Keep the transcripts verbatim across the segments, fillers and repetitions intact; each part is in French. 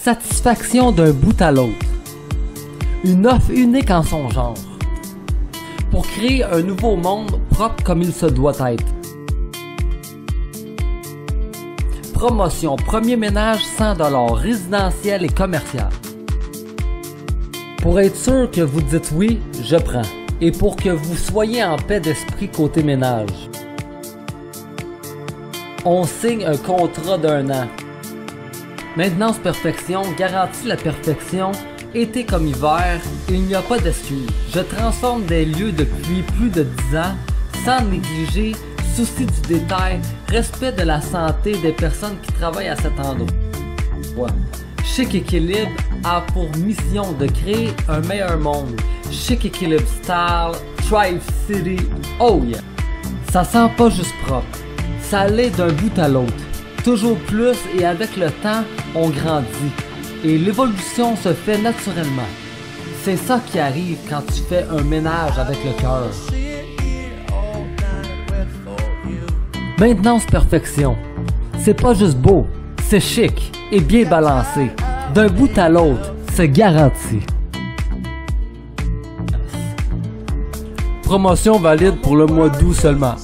Satisfaction d'un bout à l'autre. Une offre unique en son genre. Pour créer un nouveau monde propre comme il se doit être. Promotion, premier ménage cent dollars, résidentiel et commercial. Pour être sûr que vous dites oui, je prends. Et pour que vous soyez en paix d'esprit côté ménage. On signe un contrat d'un an. Maintenance perfection garantit la perfection, été comme hiver, il n'y a pas d'excuse. Je transforme des lieux depuis plus de dix ans, sans négliger, souci du détail, respect de la santé des personnes qui travaillent à cet endroit. Ouais. Chic Équilibre a pour mission de créer un meilleur monde. Chic Équilibre Style, Thrive City, oh yeah! Ça sent pas juste propre, ça allait d'un bout à l'autre. Toujours plus et avec le temps, on grandit. Et l'évolution se fait naturellement. C'est ça qui arrive quand tu fais un ménage avec le cœur. Maintenance perfection. C'est pas juste beau, c'est chic et bien balancé. D'un bout à l'autre, c'est garanti. Promotion valide pour le mois d'août seulement.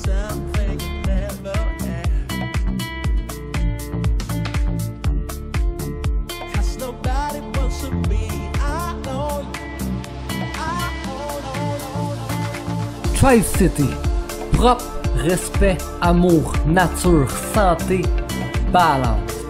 Thrive City. Propre, respect, amour, nature, santé, balance.